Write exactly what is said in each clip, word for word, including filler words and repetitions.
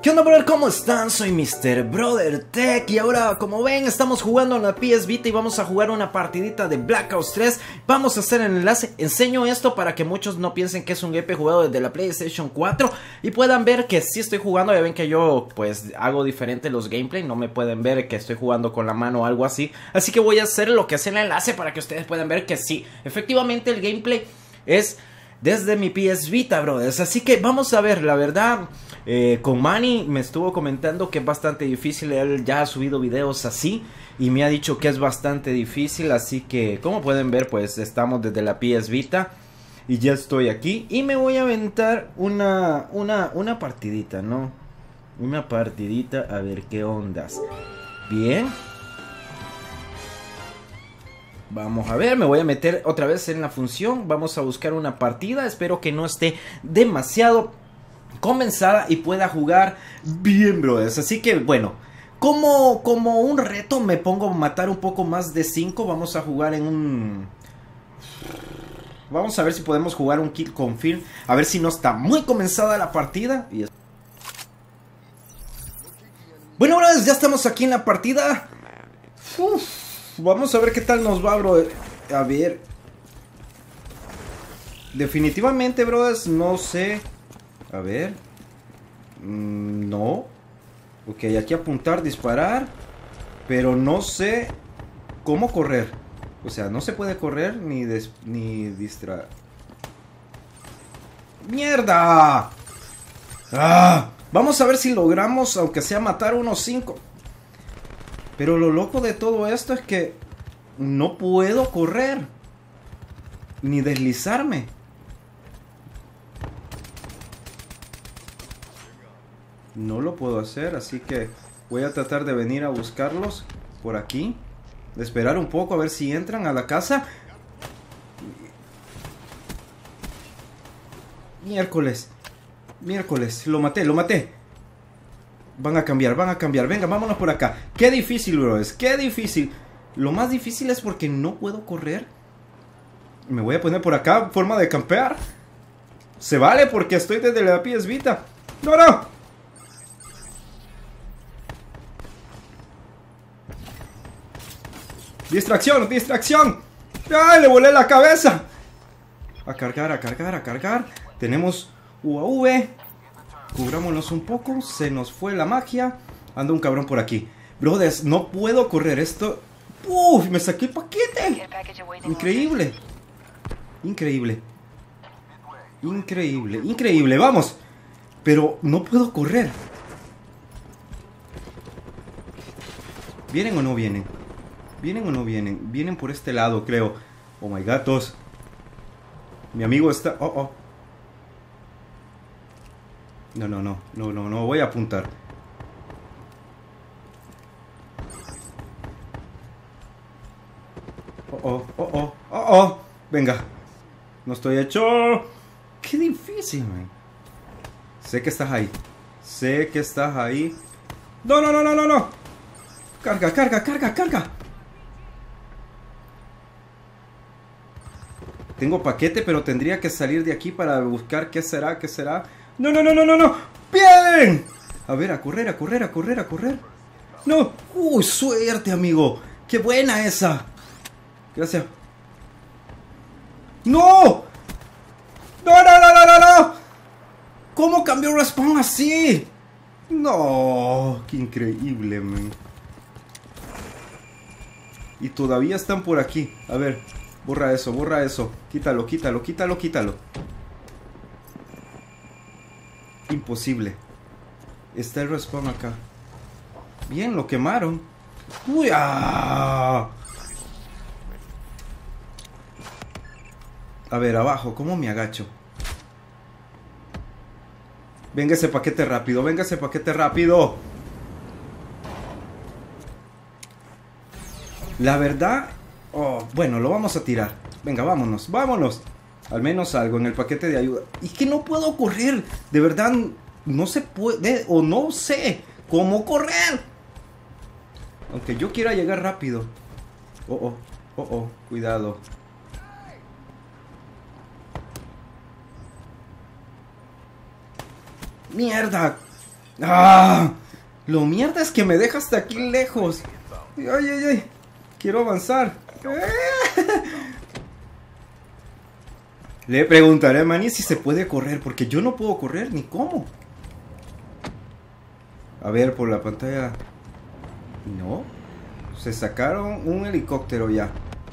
¿Qué onda, brother? ¿Cómo están? Soy mister Brother Tech y ahora, como ven, estamos jugando en la P S Vita y vamos a jugar una partidita de Black Ops tres. Vamos a hacer el enlace. Enseño esto para que muchos no piensen que es un gameplay jugado desde la PlayStation cuatro y puedan ver que sí estoy jugando. Ya ven que yo, pues, hago diferente los gameplays. No me pueden ver que estoy jugando con la mano o algo así. Así que voy a hacer lo que es el enlace para que ustedes puedan ver que sí, efectivamente el gameplay es desde mi P S Vita, brothers. Así que vamos a ver, la verdad, eh, con Manny me estuvo comentando que es bastante difícil. Él ya ha subido videos así y me ha dicho que es bastante difícil. Así que, como pueden ver, pues estamos desde la P S Vita y ya estoy aquí. Y me voy a aventar una, una, una partidita, ¿no? Una partidita, a ver qué ondas. Bien. Vamos a ver, me voy a meter otra vez en la función. Vamos a buscar una partida. Espero que no esté demasiado comenzada y pueda jugar bien, brothers. Así que bueno, como, como un reto me pongo a matar un poco más de cinco. Vamos a jugar en un... Vamos a ver si podemos jugar un kill confirm. A ver si no está muy comenzada la partida. Y es... Bueno, brothers, ya estamos aquí en la partida. Uf. Vamos a ver qué tal nos va, bro. A ver. Definitivamente, brothers, no sé. A ver. Mm, no. Ok, aquí apuntar, disparar. Pero no sé cómo correr. O sea, no se puede correr ni, des ni distraer. ¡Mierda! ¡Ah! Vamos a ver si logramos, aunque sea matar unos cinco. Pero lo loco de todo esto es que no puedo correr ni deslizarme. No lo puedo hacer, así que voy a tratar de venir a buscarlos por aquí. De esperar un poco a ver si entran a la casa. Miércoles. Miércoles. Lo maté, lo maté. Van a cambiar, van a cambiar. Venga, vámonos por acá. Qué difícil, bro. Es qué difícil. Lo más difícil es porque no puedo correr. Me voy a poner por acá, forma de campear. Se vale porque estoy desde la P S Vita. ¡No, no! ¡Distracción, distracción! ¡Ay, le volé la cabeza! A cargar, a cargar, a cargar. Tenemos U A V. Cubrámonos un poco, se nos fue la magia. Anda un cabrón por aquí. Brothers, no puedo correr esto. ¡Uf! Me saqué el paquete. Increíble. Increíble. Increíble, increíble, vamos. Pero no puedo correr. ¿Vienen o no vienen? ¿Vienen o no vienen? Vienen por este lado, creo. Oh my gatos. Mi amigo está... Oh, oh. No, no, no, no, no, no voy a apuntar. Oh, oh, oh, oh, oh, oh. Venga. No estoy hecho. Qué difícil, man. Sé que estás ahí. Sé que estás ahí. No, no, no, no, no, no. Carga, carga, carga, carga. Tengo paquete, pero tendría que salir de aquí para buscar qué será, qué será. No, no, no, no, no, no. ¡Bien! A ver, a correr, a correr, a correr, a correr. No. ¡Uy, suerte, amigo! ¡Qué buena esa! Gracias. ¡No! ¡No, no, no, no, no, no! ¿Cómo cambió respawn así? No, qué increíble, man. Y todavía están por aquí. A ver, borra eso, borra eso. Quítalo, quítalo, quítalo, quítalo. Imposible. Está el respawn acá. Bien, lo quemaron. Uy, ah. A ver, abajo, ¿cómo me agacho? Venga ese paquete rápido, venga ese paquete rápido. La verdad... Oh, bueno, lo vamos a tirar. Venga, vámonos, vámonos. Al menos algo en el paquete de ayuda. Y que no puedo correr. De verdad, no se puede. O no sé cómo correr. Aunque yo quiera llegar rápido. Oh, oh, oh, oh. Cuidado. ¡Mierda! ¡Ah! Lo mierda es que me deja hasta aquí lejos. ¡Ay, ay, ay! Quiero avanzar. Le preguntaré a Manny si se puede correr, porque yo no puedo correr ni cómo. A ver, por la pantalla. No. Se sacaron un helicóptero ya.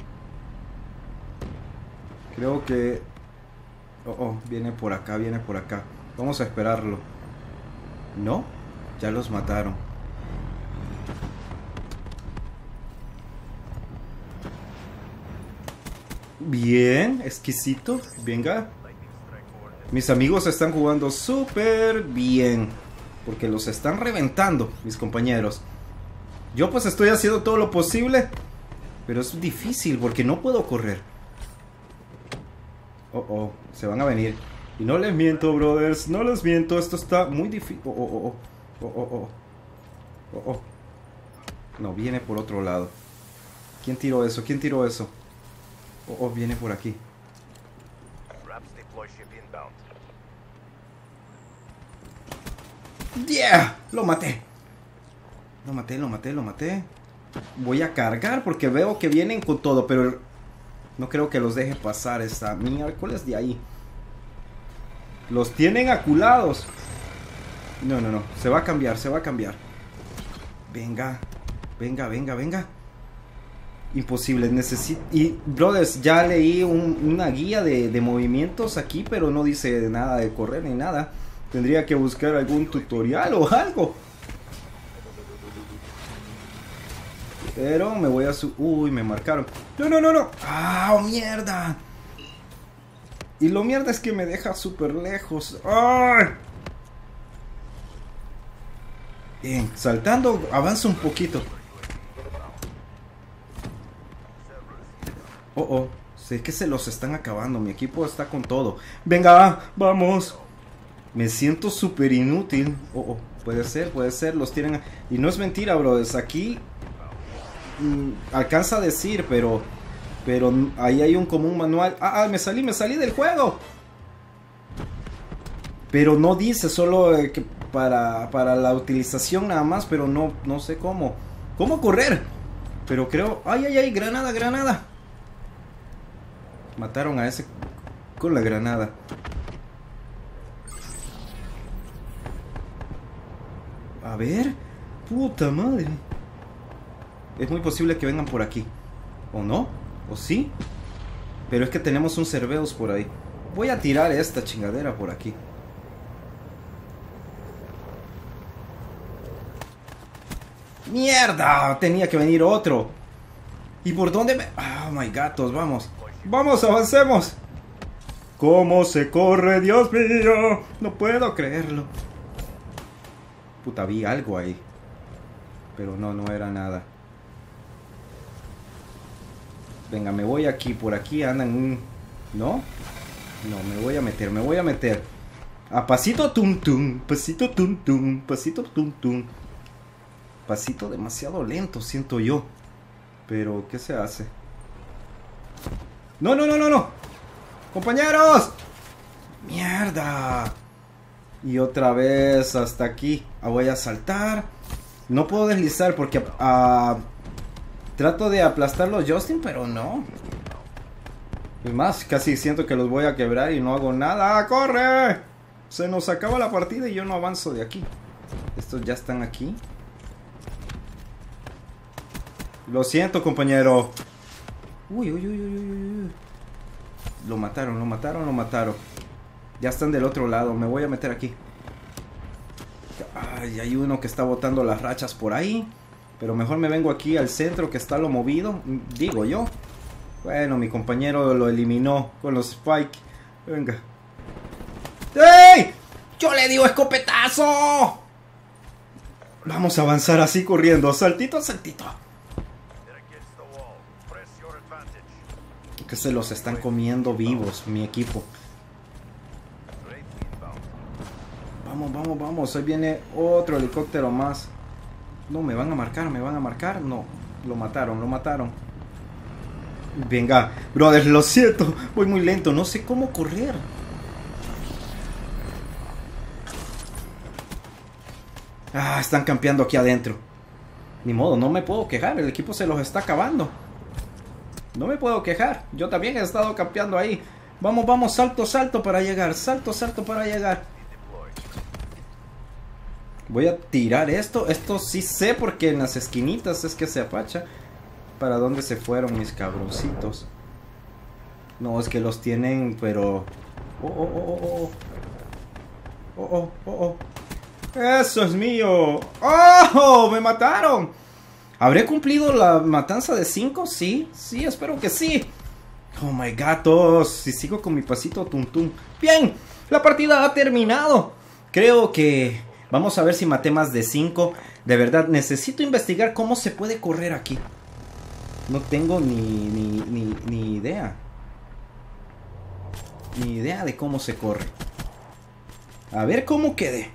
Creo que... Oh, oh, viene por acá, viene por acá. Vamos a esperarlo. No, ya los mataron. Bien, exquisito. Venga. Mis amigos están jugando súper bien, porque los están reventando, mis compañeros. Yo pues estoy haciendo todo lo posible, pero es difícil porque no puedo correr. Oh, oh, se van a venir. Y no les miento, brothers, no les miento. Esto está muy difícil. Oh, oh, oh, oh, oh, oh. Oh, oh. No, viene por otro lado. ¿Quién tiró eso? ¿Quién tiró eso? Oh, oh, viene por aquí. ¡Yeah! Lo maté. Lo maté, lo maté, lo maté. Voy a cargar porque veo que vienen con todo, pero no creo que los deje pasar esta miércoles de ahí. Los tienen aculados. No, no, no. Se va a cambiar, se va a cambiar. Venga, venga, venga, venga. Imposible, necesito... Y, brothers, ya leí un, una guía de, de movimientos aquí, pero no dice nada de correr ni nada. Tendría que buscar algún tutorial o algo. Pero me voy a su... Uy, me marcaron. No, no, no, no. ¡Ah, oh, mierda! Y lo mierda es que me deja súper lejos. ¡Ay! Bien, saltando, avanza un poquito. Oh, oh, sé que se los están acabando. Mi equipo está con todo. Venga, vamos. Me siento súper inútil. Oh, oh, puede ser, puede ser. Los tienen... Y no es mentira, brothers. Aquí mmm, alcanza a decir, pero... Pero ahí hay un común manual. Ah, ah, me salí, me salí del juego. Pero no dice, solo eh, que para, para la utilización nada más. Pero no, no sé cómo. ¿Cómo correr? Pero creo... Ay, ay, ay, granada, granada. Mataron a ese con la granada. A ver. Puta madre. Es muy posible que vengan por aquí. ¿O no? ¿O sí? Pero es que tenemos un Cerberus por ahí. Voy a tirar esta chingadera por aquí. ¡Mierda! Tenía que venir otro. ¿Y por dónde me...? ¡Oh, my gatos! Vamos. ¡Vamos, avancemos! ¿Cómo se corre, Dios mío? No puedo creerlo. Puta, vi algo ahí. Pero no, no era nada. Venga, me voy aquí. Por aquí andan un... ¿No? No, me voy a meter, me voy a meter. A pasito tum tum. Pasito tum tum. Pasito tum tum. Pasito demasiado lento, siento yo. Pero, ¿qué se hace? ¡No, no, no, no, no! ¡Compañeros! ¡Mierda! Y otra vez hasta aquí. Ah, voy a saltar. No puedo deslizar porque... Uh, trato de aplastarlos, Justin, pero no. Es más, casi siento que los voy a quebrar y no hago nada. ¡Ah, corre! Se nos acaba la partida y yo no avanzo de aquí. Estos ya están aquí. Lo siento, compañero. Uy, uy, uy, uy, uy. Lo mataron, lo mataron, lo mataron. Ya están del otro lado. Me voy a meter aquí. Ay, hay uno que está botando las rachas por ahí. Pero mejor me vengo aquí al centro que está lo movido. Digo yo. Bueno, mi compañero lo eliminó con los spike. Venga. ¡Ey! ¡Yo le digo escopetazo! Vamos a avanzar así corriendo. Saltito, saltito. Que se los están comiendo vivos, mi equipo. Vamos, vamos, vamos. Ahí viene otro helicóptero más. No, me van a marcar, me van a marcar. No, lo mataron, lo mataron. Venga, brothers, lo siento. Voy muy lento, no sé cómo correr. Ah, están campeando aquí adentro. Ni modo, no me puedo quejar. El equipo se los está acabando. No me puedo quejar. Yo también he estado campeando ahí. Vamos, vamos, salto, salto para llegar. Salto, salto para llegar. Voy a tirar esto. Esto sí sé porque en las esquinitas es que se apacha. ¿Para dónde se fueron mis cabroncitos? No, es que los tienen, pero... Oh, oh, oh, oh, oh. Oh, oh, oh, oh. Eso es mío. ¡Oh! ¡Me mataron! ¿Habré cumplido la matanza de cinco? Sí, sí, espero que sí. Oh my gatos. Si sigo con mi pasito tum tum. Bien, la partida ha terminado. Creo que vamos a ver si maté más de cinco. De verdad, necesito investigar cómo se puede correr aquí. No tengo ni, ni, ni, ni idea. Ni idea de cómo se corre. A ver cómo quedé.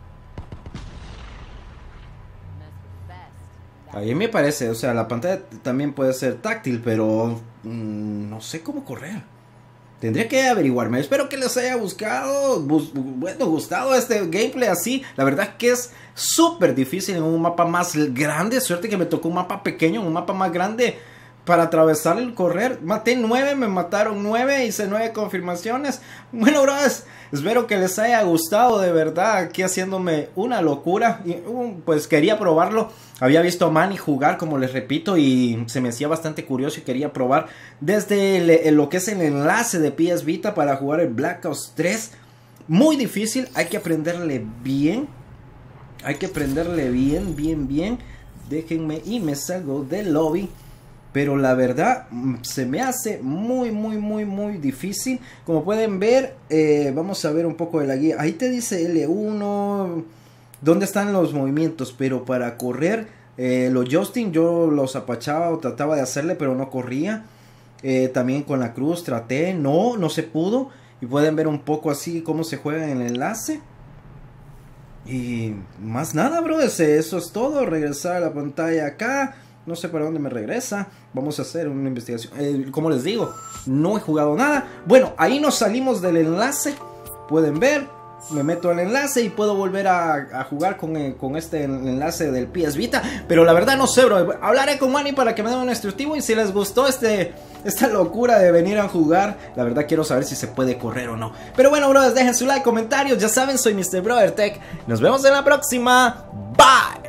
A mí me parece, o sea, la pantalla también puede ser táctil, pero mmm, no sé cómo correr. Tendría que averiguarme. Espero que les haya buscado, bus, bueno, gustado este gameplay así. La verdad que es súper difícil en un mapa más grande. Suerte que me tocó un mapa pequeño, un mapa más grande para atravesar el correr. Maté nueve, me mataron nueve, hice nueve confirmaciones. Bueno, bros, espero que les haya gustado de verdad. Aquí haciéndome una locura. Y, um, pues quería probarlo. Había visto a Manny jugar, como les repito, y se me hacía bastante curioso y quería probar desde el, el, lo que es el enlace de P S Vita para jugar el Black Ops tres. Muy difícil, hay que aprenderle bien. Hay que aprenderle bien, bien, bien. Déjenme y me salgo del lobby. Pero la verdad se me hace muy, muy, muy, muy difícil. Como pueden ver, eh, vamos a ver un poco de la guía. Ahí te dice L uno, dónde están los movimientos. Pero para correr, eh, los joystick yo los apachaba o trataba de hacerle, pero no corría. Eh, también con la cruz traté, no, no se pudo. Y pueden ver un poco así cómo se juega en el enlace. Y más nada, bro, ese, eso es todo. Regresar a la pantalla acá. No sé para dónde me regresa. Vamos a hacer una investigación. Eh, como les digo, no he jugado nada. Bueno, ahí nos salimos del enlace. Pueden ver. Me meto al enlace y puedo volver a, a jugar con, eh, con este enlace del P S Vita. Pero la verdad no sé, bro. Hablaré con Manny para que me den un instructivo. Y si les gustó este, esta locura de venir a jugar, la verdad quiero saber si se puede correr o no. Pero bueno, bro, dejen su like, comentarios. Ya saben, soy mister BrotherTech. Nos vemos en la próxima. Bye.